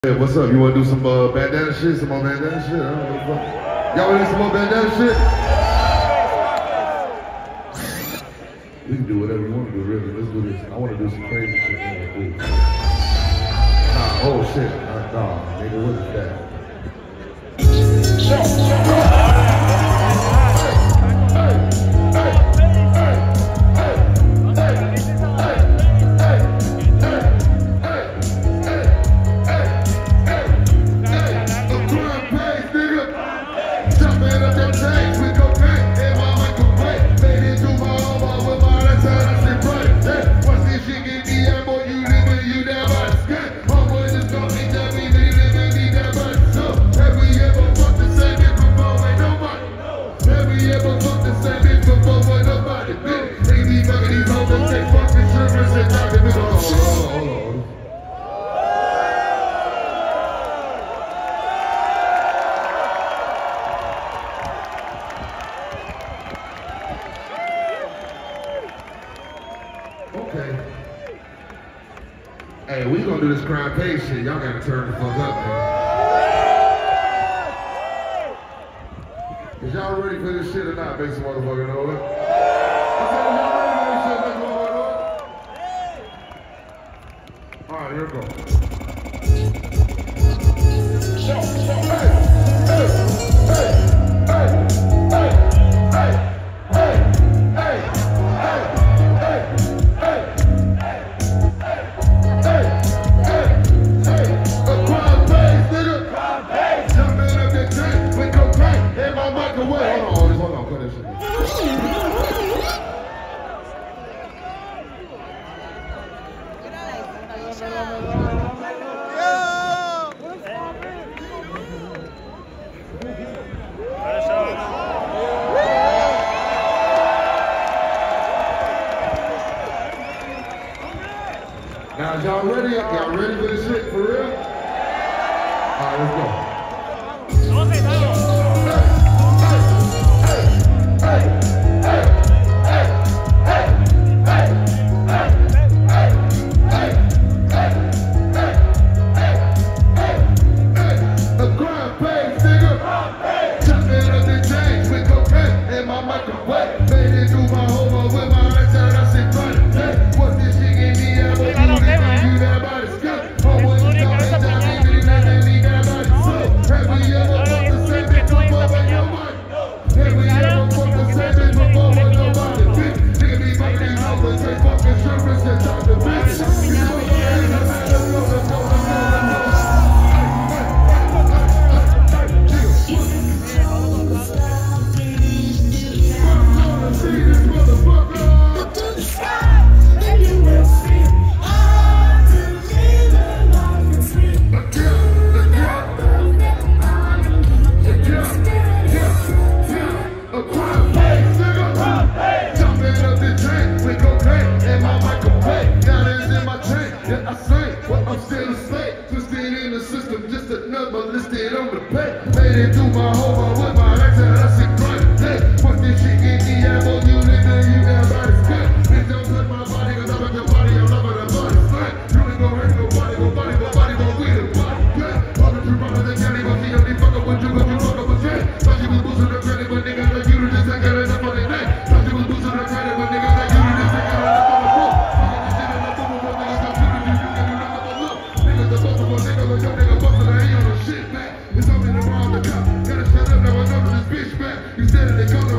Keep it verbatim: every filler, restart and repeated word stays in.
Hey, what's up? You wanna do some uh, bandana shit? Some more bandana shit? I don't know what the fuck. Y'all wanna do some more bandana shit? We can do whatever you wanna do, really. Let's do this. I wanna do some crazy shit. Nah, oh shit. Nah, nah, nigga, what is that? Okay. Hey, we gonna do this crime pay shit. Y'all gotta turn the fuck up, man. Is y'all ready for this shit or not? Make some motherfucking noise. All right, here we go. Now, y'all ready? Y'all ready for this shit, for real? All right, let's go. Listed on the pay, made it through my home with my ex and I see bright day. Fuck this shit, get the ammo, you nigga, you got body skin. Bitch, don't touch my body, cause I'm at your body, I'm up at the body slam. You ain't gon' hurt nobody, nobody, nobody gon' win the body good. All the true brothers and county, but see, only fuck up with you, but you fuck up with that. Thought you was boosting the credit, but niggas like you to just ain't got enough on their neck. Thought you was boosting the credit, but niggas like you to just ain't got enough on the book. Niggas shit in the football, but niggas got you to do, you can do nothing but look. Niggas the boss of a nigga, but your nigga bustin', I ain't on no shit, man. It's something around the cop. Gotta shut up now, I know this bitch back. You said it, they come